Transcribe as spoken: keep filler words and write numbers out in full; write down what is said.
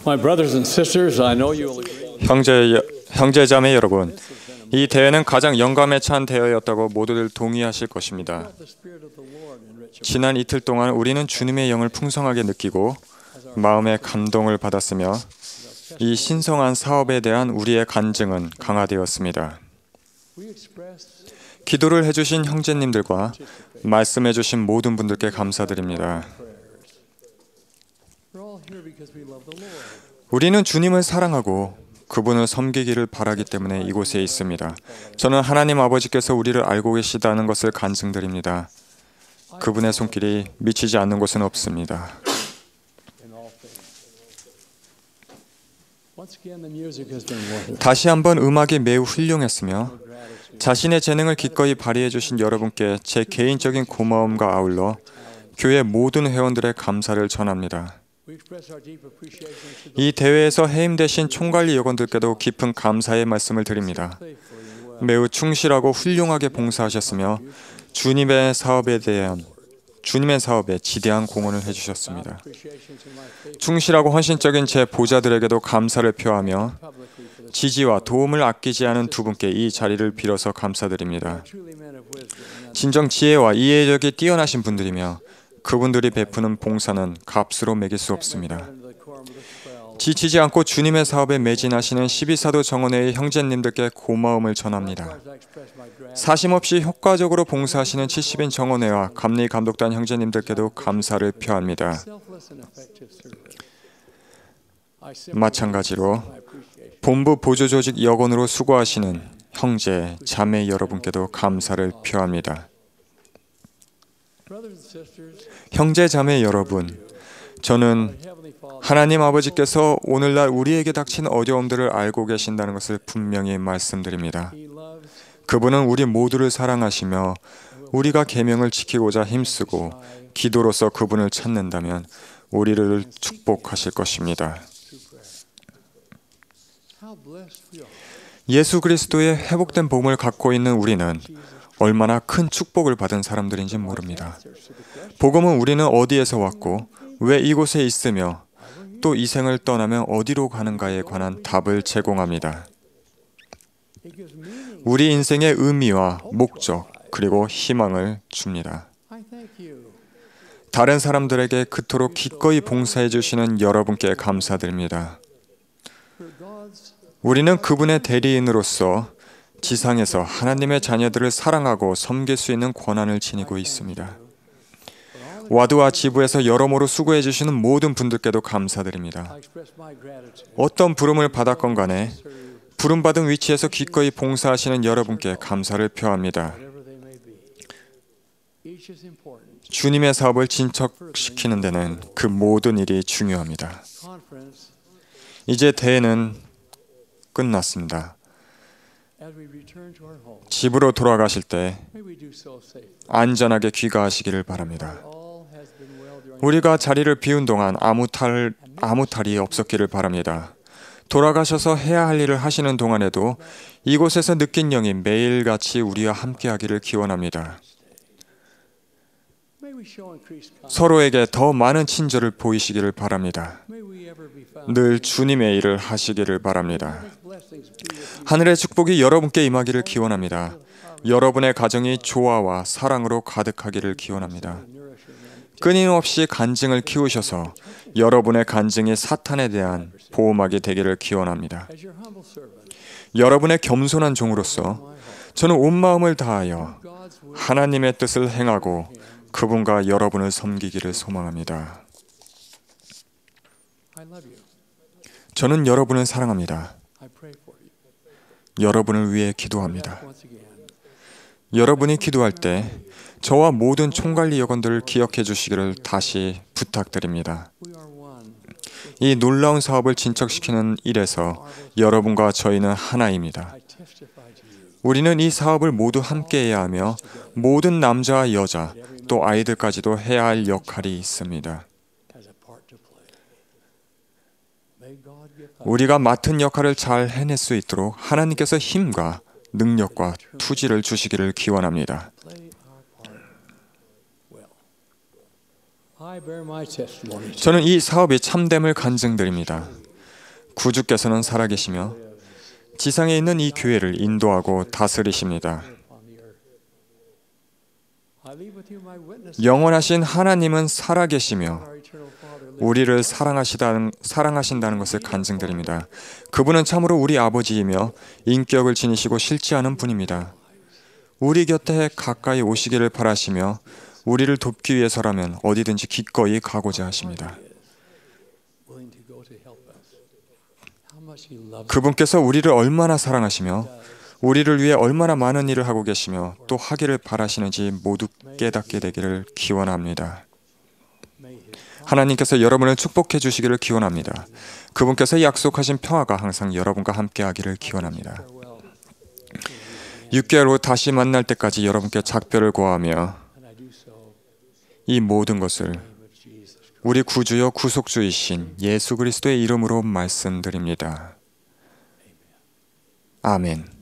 My brothers and sisters, I know you will agree. 형제, 형제자매 여러분, 이 대회는 가장 영감에 찬 대회였다고 모두들 동의하실 것입니다. 지난 이틀 동안 우리는 주님의 영을 풍성하게 느끼고 마음의 감동을 받았으며 이 신성한 사업에 대한 우리의 간증은 강화되었습니다. 기도를 해주신 형제님들과 말씀해주신 모든 분들께 감사드립니다. 우리는 주님을 사랑하고 그분을 섬기기를 바라기 때문에 이곳에 있습니다. 저는 하나님 아버지께서 우리를 알고 계시다는 것을 간증드립니다. 그분의 손길이 미치지 않는 곳은 없습니다. 다시 한번 음악이 매우 훌륭했으며 자신의 재능을 기꺼이 발휘해 주신 여러분께 제 개인적인 고마움과 아울러 교회 모든 회원들의 감사를 전합니다. 이 대회에서 해임되신 총관리 여건들께도 깊은 감사의 말씀을 드립니다. 매우 충실하고 훌륭하게 봉사하셨으며 주님의 사업에 대한 주님의 사업에 지대한 공헌을 해주셨습니다. 충실하고 헌신적인 제 보좌들에게도 감사를 표하며 지지와 도움을 아끼지 않은 두 분께 이 자리를 빌어서 감사드립니다. 진정 지혜와 이해력이 뛰어나신 분들이며 그분들이 베푸는 봉사는 값으로 매길 수 없습니다. 지치지 않고 주님의 사업에 매진하시는 십이사도 정원회의 형제님들께 고마움을 전합니다. 사심없이 효과적으로 봉사하시는 칠십인 정원회와 감리 감독단 형제님들께도 감사를 표합니다. 마찬가지로 본부 보조조직 여건으로 수고하시는 형제, 자매 여러분께도 감사를 표합니다. 형제, 자매 여러분, 저는 하나님 아버지께서 오늘날 우리에게 닥친 어려움들을 알고 계신다는 것을 분명히 말씀드립니다. 그분은 우리 모두를 사랑하시며 우리가 계명을 지키고자 힘쓰고 기도로서 그분을 찾는다면 우리를 축복하실 것입니다. 예수 그리스도의 회복된 몸을 갖고 있는 우리는 얼마나 큰 축복을 받은 사람들인지 모릅니다. 복음은 우리는 어디에서 왔고 왜 이곳에 있으며 또 이 생을 떠나면 어디로 가는가에 관한 답을 제공합니다. 우리 인생의 의미와 목적 그리고 희망을 줍니다. 다른 사람들에게 그토록 기꺼이 봉사해 주시는 여러분께 감사드립니다. 우리는 그분의 대리인으로서 지상에서 하나님의 자녀들을 사랑하고 섬길 수 있는 권한을 지니고 있습니다. 와드와 지부에서 여러모로 수고해 주시는 모든 분들께도 감사드립니다. 어떤 부름을 받았건 간에 부름받은 위치에서 기꺼이 봉사하시는 여러분께 감사를 표합니다. 주님의 사업을 진척시키는 데는 그 모든 일이 중요합니다. 이제 대회는 끝났습니다. 집으로 돌아가실 때 안전하게 귀가하시기를 바랍니다. 우리가 자리를 비운 동안 아무 탈, 아무 탈이 없었기를 바랍니다. 돌아가셔서 해야 할 일을 하시는 동안에도 이곳에서 느낀 영이 매일같이 우리와 함께하기를 기원합니다. 서로에게 더 많은 친절을 보이시기를 바랍니다. 늘 주님의 일을 하시기를 바랍니다. 하늘의 축복이 여러분께 임하기를 기원합니다. 여러분의 가정이 조화와 사랑으로 가득하기를 기원합니다. 끊임없이 간증을 키우셔서 여러분의 간증이 사탄에 대한 보호막이 되기를 기원합니다. 여러분의 겸손한 종으로서 저는 온 마음을 다하여 하나님의 뜻을 행하고 그분과 여러분을 섬기기를 소망합니다. 저는 여러분을 사랑합니다. 여러분을 위해 기도합니다. 여러분이 기도할 때 저와 모든 총관리 여건들을 기억해 주시기를 다시 부탁드립니다. 이 놀라운 사업을 진척시키는 일에서 여러분과 저희는 하나입니다. 우리는 이 사업을 모두 함께 해야 하며 모든 남자와 여자, 또 아이들까지도 해야 할 역할이 있습니다. 우리가 맡은 역할을 잘 해낼 수 있도록 하나님께서 힘과 능력과 투지를 주시기를 기원합니다. 저는 이 사업의 참됨을 간증드립니다. 구주께서는 살아계시며 지상에 있는 이 교회를 인도하고 다스리십니다. 영원하신 하나님은 살아계시며 우리를 사랑하시다는, 사랑하신다는 것을 간증드립니다. 그분은 참으로 우리 아버지이며 인격을 지니시고 실제하는 분입니다. 우리 곁에 가까이 오시기를 바라시며 우리를 돕기 위해서라면 어디든지 기꺼이 가고자 하십니다. 그분께서 우리를 얼마나 사랑하시며 우리를 위해 얼마나 많은 일을 하고 계시며 또 하기를 바라시는지 모두 깨닫게 되기를 기원합니다. 하나님께서 여러분을 축복해 주시기를 기원합니다. 그분께서 약속하신 평화가 항상 여러분과 함께 하기를 기원합니다. 육 개월 후 다시 만날 때까지 여러분께 작별을 고하며 이 모든 것을 우리 구주여 구속주이신 예수 그리스도의 이름으로 말씀드립니다. 아멘.